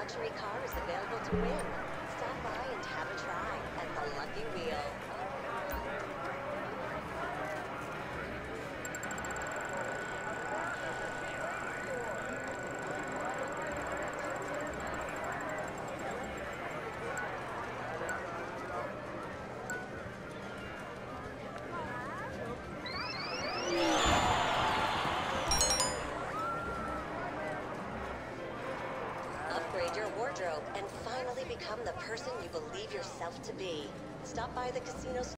luxury cars available to win. Stop by and have a try at the Lucky Wheel. Upgrade your wardrobe and finally become the person you believe yourself to be. Stop by the casino